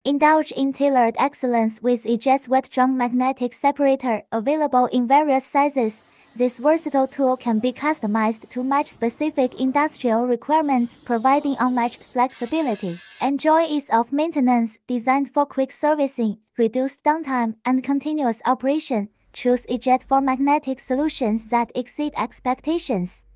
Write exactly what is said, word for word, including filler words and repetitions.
Indulge in tailored excellence with EJET's wet drum magnetic separator, available in various sizes. This versatile tool can be customized to match specific industrial requirements, providing unmatched flexibility. Enjoy ease of maintenance, designed for quick servicing, reduced downtime, and continuous operation. Choose EJET for magnetic solutions that exceed expectations.